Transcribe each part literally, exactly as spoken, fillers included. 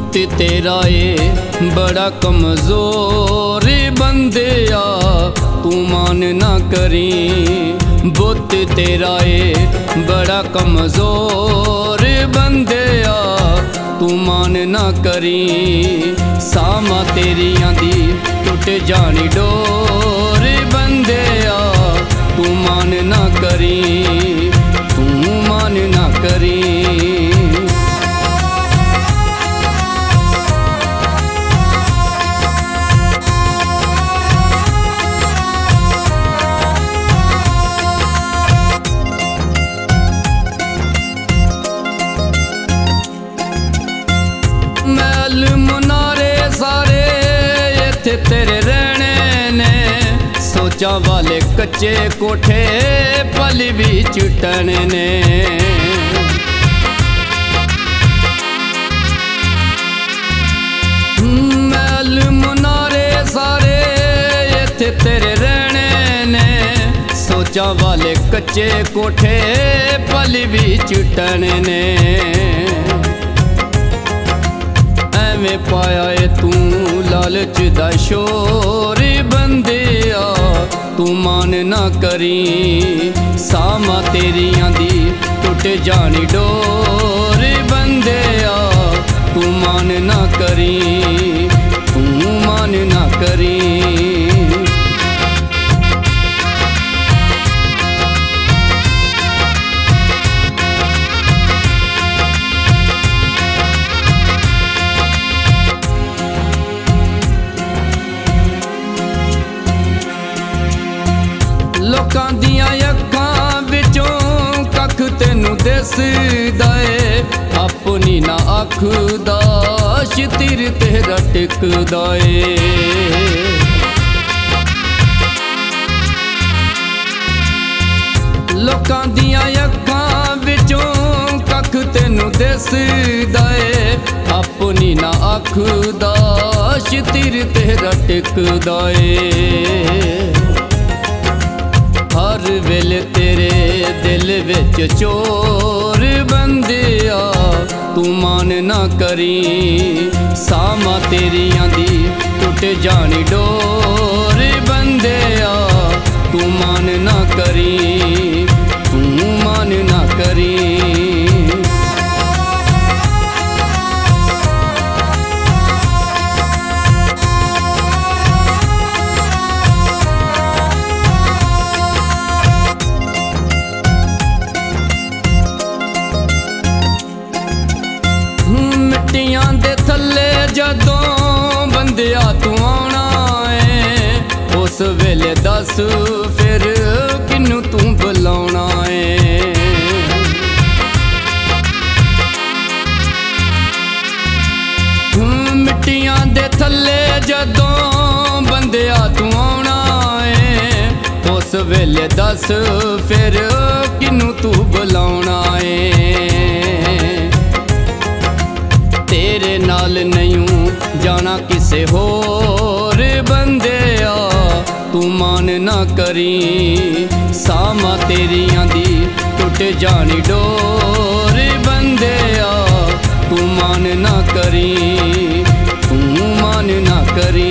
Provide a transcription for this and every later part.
बुत तेरा ए बड़ा कमजोर बंदिया तू मान ना करी। बुत तेरा ए बड़ा कमजोर बंदिया तू मान ना करी। सामा तेरियां दी टुट जानी डोर बंदिया तू मान ना करी, तू मान ना करी। महल मुनारे सारे इत्थे तेरे रहने ने, सोचा वाले कच्चे कोठे पल विच टने ने। महल मुनारे सारे इत्थे तेरे रहने ने, सोचा वाले कच्चे कोठे पल विच टने ने। में पाया है तू लालच दा शोर बंदिया तू मान ना करी। सामा तेरियां दी टुट जानी डोर बंदिया तू मान ना करी, तू मान ना करी। लोकां दियां अखां विचों कख तैनू दिसदा ए, अपनी ना आखदा शतिर तेरा टिकदा ए। लोकां दियां अखां विचों कख तैनू दिसदा ए, अपनी ना आखदा शतिर तेरा टिकदा ए। हर वेले तेरे दिल विच चोर बंदिया तू मान ना करी। सामा तेरियां दी टुट जानी डोर बंदिया तू मान ना करी, तू मान ना करी। मिट्टियां दे थल्ले जदों बंदिया तू आना है, उस वेले दस फिर किनू तू बुलाना है। मिट्टियां दे थल्ले जदों बंदिया तू आना है, उस वेले दस फिर किनू तू बुलाना है। तेरे नाल नहीं जाना किसे होर बंदिया तू मान ना करी। सामा तेरियां दी टुट जानी डोर बंदिया तू मान ना करी, तू मान ना करी।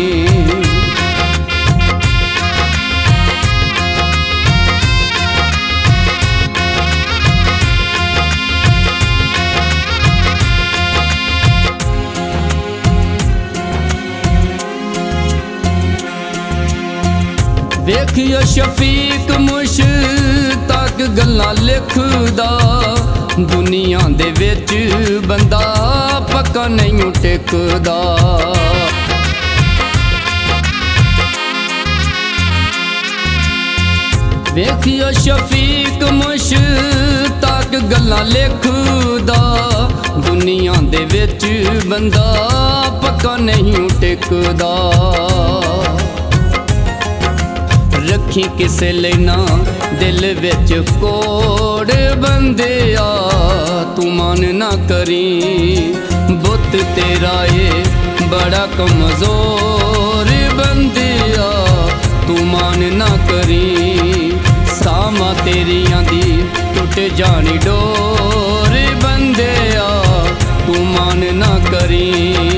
वेखियो शफीक मुश्ताक गल्लां लिखदा, दुनिया दे विच बंदा पक्का नहीं टिकदा। वेखियो शफीक मुश्ताक गल्लां लिखदा, दुनिया दे विच बंदा पक्का नहीं टिकदा। रखी किसे लेना दिल विच कोड़ बंदिया तू मान ना करी। बुत तेरा ए बड़ा कमजोर बंदिया तू मान ना करी। सामा तेरियां दी टुट जानी डोर बंदिया तू मान ना करी। करी।